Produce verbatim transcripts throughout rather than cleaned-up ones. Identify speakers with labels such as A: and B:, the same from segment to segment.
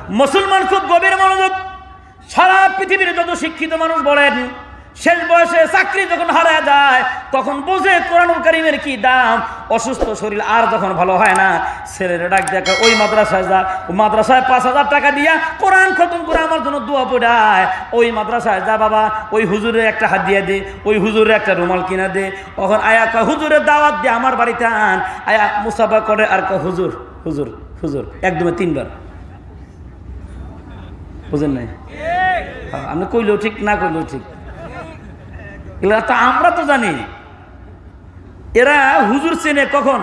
A: মুসলমান খুব গভীর মনোযোগ। সারা পৃথিবীর যত শিক্ষিত মানুষ বলেন শেষ বয়সে চাকরি যখন হারায় যায় তখন বোঝে কোরআনুল কারীমের কি দাম। অসুস্থ শরীর আর যখন ভালো হয় না ছেলেরা ডাক দেখা ওই মাদ্রাসায় যা, ওই মাদ্রাসায় পাঁচ হাজার টাকা দিয়া কোরআন খতম করে আমার জন্য দোয়া পড়ায়। ওই মাদ্রাসায় যা বাবা, ওই হুজুরের একটা হাত দিয়ে দে, ওই হুজুরের একটা রুমাল কিনা দে। তখন আয়া কয় হুজুরের দাওয়াত দিয়ে আমার বাড়িতে আন। আয়া মুসাফা করে আর কয় হুজুর হুজুর হুজুর একদমে তিনবার। বুঝেন নাই? আমি কইলেও ঠিক না কইলেও ঠিক। এগুলা তো আমরা তো জানি। এরা হুজুর চেনে কখন?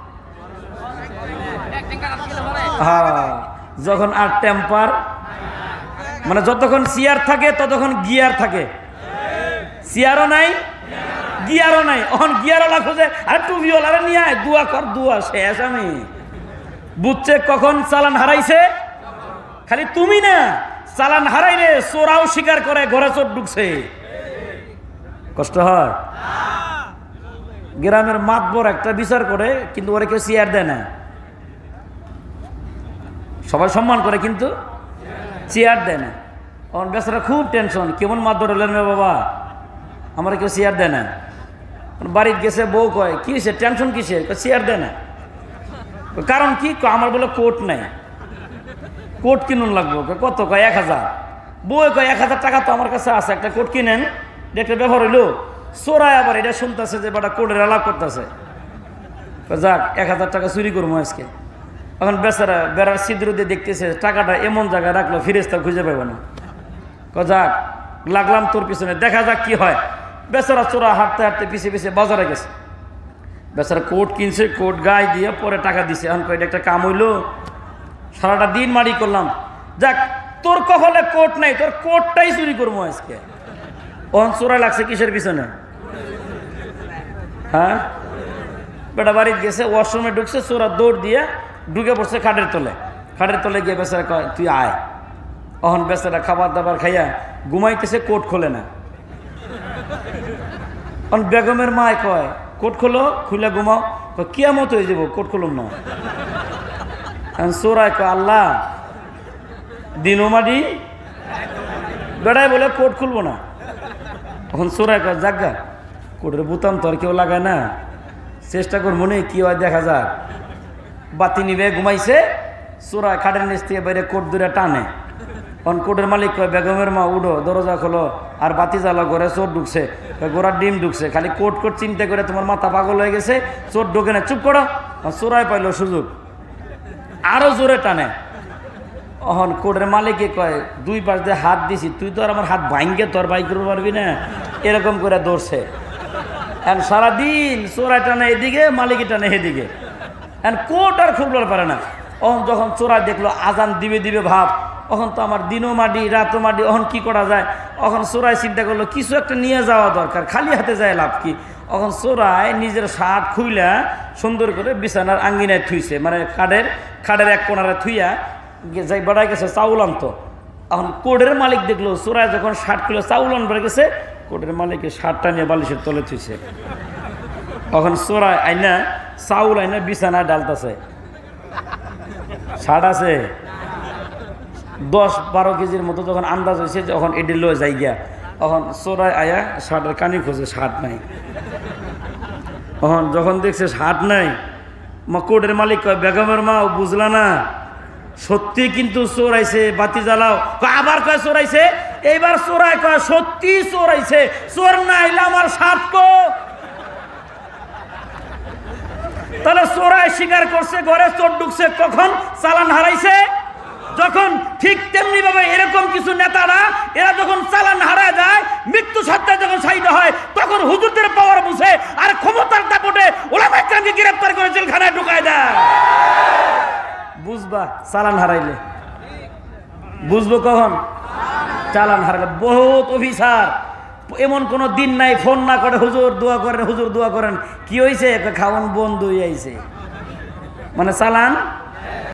A: হ্যাঁ, যখন আর টেম্পার মানে যতক্ষণ চেয়ার থাকে ততক্ষণ গিয়ার থাকে। চেয়ারও নাই গিয়ারও নাই, এখন গিয়ারওয়ালা খোঁজে আরে টুবিওয়ালারে নিয়ে আয়, দুয়া কর দুয়া শেষ। আমি বুঝছে কখন চালান হারাইছে। খালি তুমি না, চালান হারাইলে চোরাও স্বীকার করে ঘরে চোর ঢুকছে। কষ্ট হয়। গ্রামের মাতবর একটা বিচার করে কিন্তু ওরা কেউ চেয়ার দেয় না। সবাই সম্মান করে কিন্তু চেয়ার দেয় না। আমার বেচারা খুব টেনশন, কেমন মাতবর হলেন বাবা, আমার কেউ চেয়ার দেয় না। বাড়িতে গেছে বউ কয় কিসে টেনশন কিসের, চেয়ার দেয় না। কারণ কি? আমার বলে কোট নাই, কোট কিনুন লাগবো। কত? কয় এক হাজার। বউ কয় এক হাজার টাকা তো আমার কাছে আছে, একটা কোট কিনেন। একটা ব্যবহার হইলো চোরায় আবার এটা শুনতেছে যে বাটা কোটের আলাপ করতেছে। যাক এক হাজার টাকা চুরি করবো আজকে। এখন বেচারা বেড়ার ছিদ্র দিয়ে দেখতেছে টাকাটা এমন জায়গায় রাখলো ফিরেস্তা খুঁজে পাবো না। যাক লাগলাম তোর পিছনে, দেখা যাক কি হয়। বেচারা চোরা হাঁটতে হাঁটতে পিছিয়ে পিছিয়ে বাজারে গেছে। বেচারা কোট কিনছে, কোট গায়ে দিয়ে পরে টাকা দিছে। এখন কয়টা একটা কাম হইলো, সারাটা দিন মারি করলাম। যাক তোর কপালে কোট নাই, তোর কোটটাই চুরি করবো আজকে। ওখান চোরা লাগছে কিসের পিছনে? হ্যাঁ, বেটা বাড়িতে গেছে, ওয়াশরুমে ঢুকছে, চোরা দৌড় দিয়ে ঢুকে পড়ছে খাটের তলে। খাটের তলে গিয়ে বেচারা কয় তুই আয়। অহন বেচারা খাবার দাবার খাইয়া ঘুমাইতেছে, কোট খোলে না। অন বেগমের মায় কয় কোট খোলো, খুলে ঘুমাও। কিয়ামত হয়ে যাবো, কোট খুলুম না। চোরায় কয় আল্লাহ দিনও মাডি, বেড়ায় বলে কোট খুলবো না। তখন চোরায় কয় জাগা কোটের বুতাম তো আর কেউ লাগায় না, চেষ্টা কর মনে কি হয় দেখা যাক। বাতি নিবে ঘুমাইছে, চোরায় খাটের নিচ থেকে বাইরে কোট দূরে টানে। তখন কোটের মালিক কয় বেগমের মা উঠো, দরজা খোলো, আর বাতি জ্বালা ঘরে চোর ঢুকছে, গোড়ার ডিম ঢুকছে। খালি কোট কোট চিন্তা করে তোমার মাথা পাগল হয়ে গেছে, চোর ঢোকে না, চুপ করো। চোরায় পাইলো সুযোগ, আরো জোরে টানে। অহন কোটের মালিকে কয় দুই পাশ দিয়ে হাত দিছি, তুই তো আর আমার হাত ভাঙ্গে তোর বাই করতে পারবি না। এরকম করে দৌড়ছে। এখন সারাদিন চোরাই টানে এদিকে, মালিকে টানে এদিকে। এখন কোট আর খুলবার পারে না। অহন যখন চোরাই দেখলো আজান দিবে দিবে ভাব, তখন তো আমার দিনও মাডি রাতও মাডি, অহন কি করা যায়? অখন চোরাই চিন্তা করলো কিছু একটা নিয়ে যাওয়া দরকার, খালি হাতে যায় লাভ কি? অখন চোরাই নিজের শার্ট খুইলা সুন্দর করে বিছানার আঙ্গিনায় থুইছে, মানে খাটের খাটের এক কোনারে থুইয়া যাই বেড়ায় গেছে চাউল আনতো। এখন কোটের মালিক দেখলো চোরাই যখন শার্ট খুলে চাউল আনবার গেছে, কোটের মালিকের শার্টটা নিয়ে বালিশের তলে থুইছে। তখন চোরাই আইনা চাউল আইনা বিছানায় ডালতেছে। শার্ট আছে দশ বারো কেজির মতো, যখন আন্দাজ হয়েছে যখন এটি লয়ে যাই গিয়া, তখন চোরাই আয়া শার্টের কানি খোঁজে, শার্ট নাই। তখন যখন দেখছে শার্ট নাই, মা কোটের মালিক কয় বেগমের মা বুঝলা না, সত্যি কিন্তু চোরাইছে, বাতি জ্বালাও। আবার কয় চোরাইছে, এইবার চোরাই কয় সত্যি চোরাইছে, চোর না আইলে আমার শার্ট কো। তাহলে চোরাই স্বীকার করছে ঘরে চোর ঢুকছে কখন? চালান হারাইছে যখন। ঠিক তেমনি ভাবে এরকম কিছু নেতারা এরা যখন চালান হারায় যায়, মৃত্যু সত্ত্বে যখন শায়িত হয়, তখন হুজুরদের পাওয়ার বুঝে আর ক্ষমতার দাপটে ওলামায়ে কেরামকে গ্রেফতার করে জেলখানায় ঢুকায় দেয়। বুঝবা চালান হারাইলে, বুঝবো কখন? চালান হারাইলে। বহুত অফিসার এমন কোন দিন নাই ফোন না করে হুজুর দোয়া করেন, হুজুর দোয়া করেন। কি হয়েছে? খাওয়ান বন্ধ হয়ে আইছে, মানে চালান